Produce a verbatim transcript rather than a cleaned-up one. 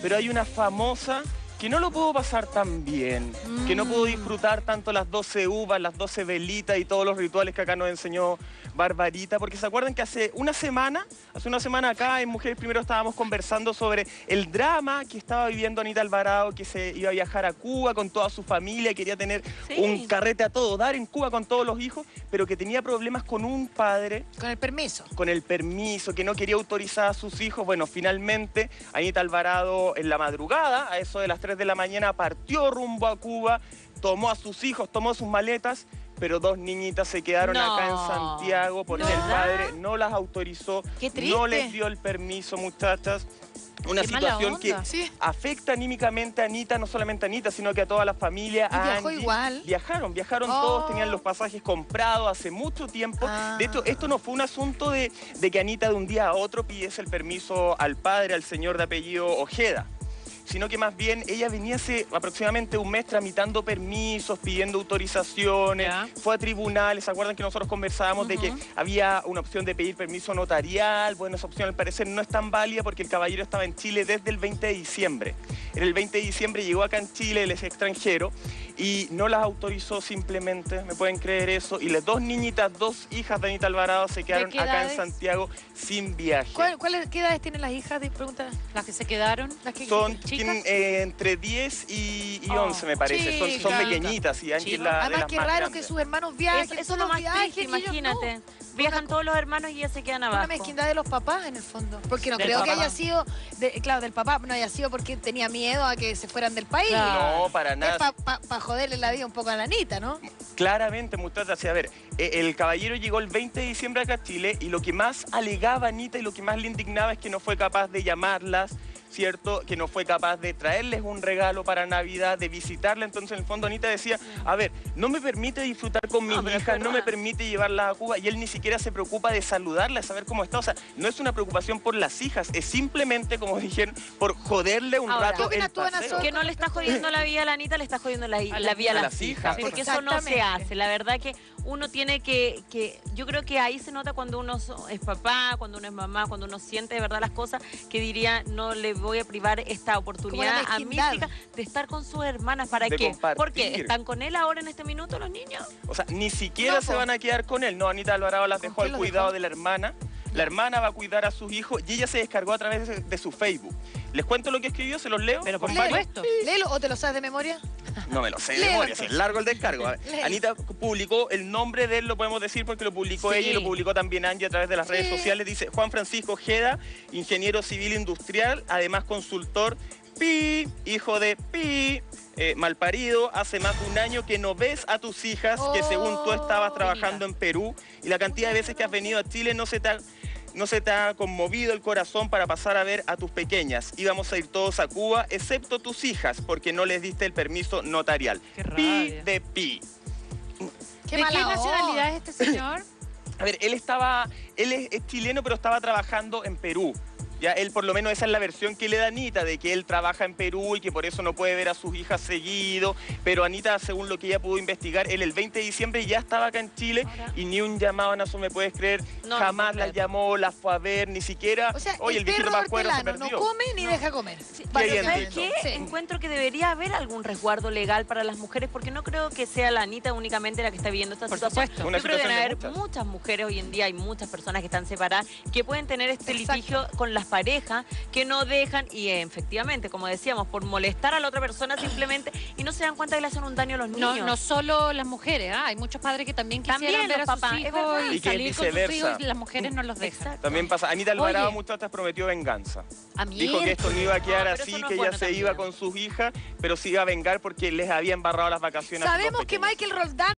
pero hay una famosa que no lo puedo pasar tan bien, mm. que no puedo disfrutar tanto las doce uvas, las doce velitas y todos los rituales que acá nos enseñó Barbarita, porque se acuerdan que hace una semana, hace una semana acá en Mujeres Primero estábamos conversando sobre el drama que estaba viviendo Anita Alvarado, que se iba a viajar a Cuba con toda su familia, quería tener sí. un carrete a todo dar en Cuba con todos los hijos, pero que tenía problemas con un padre. Con el permiso. Con el permiso, que no quería autorizar a sus hijos. Bueno, finalmente Anita Alvarado en la madrugada, a eso de las tres de la mañana, partió rumbo a Cuba, tomó a sus hijos, tomó sus maletas, pero dos niñitas se quedaron no, acá en Santiago porque no. el padre no las autorizó, no les dio el permiso, muchachas. Una Qué situación que sí. afecta anímicamente a Anita, no solamente a Anita, sino que a toda la familia. ¿Y viajó Angie. igual? Viajaron, viajaron oh. todos, tenían los pasajes comprados hace mucho tiempo. Ah. De hecho, esto no fue un asunto de, de que Anita de un día a otro pidiese el permiso al padre, al señor de apellido Ojeda, sino que más bien ella venía hace aproximadamente un mes tramitando permisos, pidiendo autorizaciones, yeah. fue a tribunales. ¿Se acuerdan que nosotros conversábamos uh-huh. de que había una opción de pedir permiso notarial? Bueno, esa opción al parecer no es tan válida porque el caballero estaba en Chile desde el veinte de diciembre. En el veinte de diciembre llegó acá en Chile, él es extranjero, y no las autorizó simplemente, ¿me pueden creer eso? Y las dos niñitas, dos hijas de Anita Alvarado se quedaron acá edades? en Santiago sin viaje. ¿Cuál, cuál, ¿Qué edades tienen las hijas? Pregunta. Las que se quedaron. Las que Son tienen, eh, entre diez y, y oh, once, me parece. Son, son pequeñitas. Y Ángel la, Además, qué raro grandes. que sus hermanos viajen. Eso, eso es lo más viajes, triste, imagínate. No. Viajan todos los hermanos y ya se quedan abajo. Una mezquindad de los papás, en el fondo. Porque no del creo papá. que haya sido, de, claro, del papá, no haya sido porque tenía miedo a que se fueran del país. Claro. No, para nada. Para pa, pa joderle la vida un poco a la Anita, ¿no? Claramente, muchachas. A ver, el caballero llegó el veinte de diciembre acá a Chile y lo que más alegaba Anita y lo que más le indignaba es que no fue capaz de llamarlas, ¿cierto? Que no fue capaz de traerles un regalo para Navidad, de visitarla. Entonces, en el fondo, Anita decía, a ver, no me permite disfrutar con mis no, hijas, no me permite llevarlas a Cuba, y él ni siquiera se preocupa de saludarla, saber cómo está. O sea, no es una preocupación por las hijas, es simplemente, como dijeron, por joderle un Ahora, rato el paseo. Que no le está jodiendo la vida a la Anita, le está jodiendo la, la, la vida a las, las hijas. Porque eso no se hace. La verdad que uno tiene que, que... Yo creo que ahí se nota cuando uno es papá, cuando uno es mamá, cuando uno siente de verdad las cosas, que diría, no le voy a privar esta oportunidad a mi hija de estar con sus hermanas. ¿Para de qué? Compartir. ¿Por qué? ¿Están con él ahora en este minuto los niños? O sea, ni siquiera no, se van a quedar con él. No, Anita Alvarado las dejó al cuidado dejó? de la hermana. La hermana va a cuidar a sus hijos y ella se descargó a través de, de su Facebook. ¿Les cuento lo que escribió? ¿Se los leo? Pero por supuesto. Léelo, ¿o te lo sabes de memoria? No me lo sé de memoria, si es largo el descargo. Anita publicó el nombre de él, lo podemos decir porque lo publicó sí. ella y lo publicó también Angie a través de las sí. redes sociales. Dice, Juan Francisco Ojeda, ingeniero civil industrial, además consultor, Pi, hijo de Pi, eh, malparido, hace más de un año que no ves a tus hijas, oh, que según tú estabas trabajando en Perú, y la cantidad de veces que has venido a Chile no se te ha... No se te ha conmovido el corazón para pasar a ver a tus pequeñas. Íbamos a ir todos a Cuba, excepto tus hijas, porque no les diste el permiso notarial. Qué pi de pi. ¿Qué ¿De qué nacionalidad es este señor? A ver, él estaba, él es, es chileno, pero estaba trabajando en Perú. Ya él, por lo menos, esa es la versión que le da Anita, de que él trabaja en Perú y que por eso no puede ver a sus hijas seguido. Pero Anita, según lo que ella pudo investigar, él el veinte de diciembre ya estaba acá en Chile. Ahora, y ni un llamado, Nazo, ¿me puedes creer? No, Jamás no la llamó, la fue a ver, ni siquiera... O sea, oye, el, el viejito Pascuero se perdió. No come ni no. deja comer. Sí. Pero, ¿sabes qué? Sí. Encuentro que debería haber algún resguardo legal para las mujeres, porque no creo que sea la Anita únicamente la que está viviendo esta por situación. Supuesto. Yo creo que deben haber muchas. muchas mujeres hoy en día, hay muchas personas que están separadas, que pueden tener este Exacto. litigio con las parejas, que no dejan, y eh, efectivamente, como decíamos, por molestar a la otra persona simplemente, y no se dan cuenta que le hacen un daño a los niños. No, no solo las mujeres, ¿eh? Hay muchos padres que también quisieran también ver a sus papás, hijos y, y salir con sus hijos y las mujeres no los dejan. Exacto. También pasa, Anita Alvarado, muchachas, prometió venganza. ¿A mí? Dijo que esto no iba a quedar no, así, no que bueno ella se también. iba con sus hijas, pero se iba a vengar porque les había embarrado las vacaciones. Sabemos que Michael Roldán